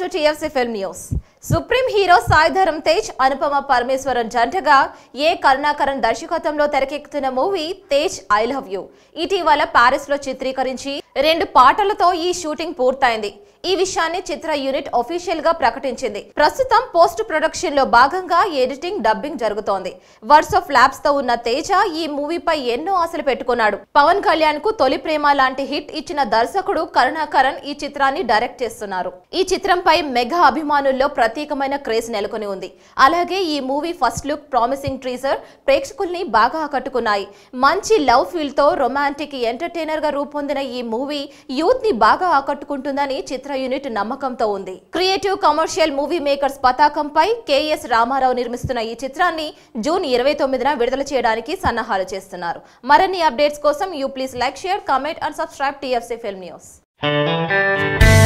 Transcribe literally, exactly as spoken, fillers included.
to T F C Film News. Supreme hero Sai Dharam Tej Anupama Parameswaran జంటగా A Karunakaran దర్శకత్వంలో తెరకెక్కుతున్న movie Tej I love you ఇటీవల Paris లో చిత్రీకరించి రెండు పాటలతో ఈ షూటింగ్ పూర్తయింది. ఈ విషయాన్ని చిత్ర యూనిట్ అఫీషియల్ గా ప్రకటించింది. ప్రస్తుతం పోస్ట్ ప్రొడక్షన్ లో భాగంగా ఎడిటింగ్, డబ్బింగ్ జరుగుతోంది. వరుస ఫ్లాప్స్ తో ఉన్న తేజ ఈ మూవీపై ఎన్నో ఆశలు పెట్టుకున్నాడు. పవన్ కళ్యాణ్ కు తొలి ప్రేమ లాంటి హిట్ ఇచ్చిన దర్శకుడు కరుణాకరన్ ఈ చిత్రాన్ని డైరెక్ట్ చేస్తున్నారు. ఈ చిత్రంపై మెగా అభిమానుల్లో ప్రత్యేకమైన క్రేజ్ నెలకొని ఉంది. అలాగే ఈ movie first look, promising teaser ప్రేక్షకుల్ని బాగా ఆకట్టుకున్నాయి. మంచి లవ్ ఫీల్ తో రొమాంటిక్ ఎంటర్టైనర్ గా రూపొందిన ఈ మూవీ యూత్ ని బాగా ఆకట్టుకుంటుందని చిత్ర యూనిట్ నమ్మకంతో ఉంది. క్రియేటివ్ కమర్షియల్ మూవీ మేకర్స్ పతాకంపై కెఎస్ రామారావు నిర్మిస్తున్న ఈ చిత్రాన్ని జూన్ ఇరవై తొమ్మిదిన విడుదల చేయడానికి సన్నాహాలు చేస్తున్నారు. మరిన్ని అప్డేట్స్ కోసం you please like, share, comment and subscribe TFC film news.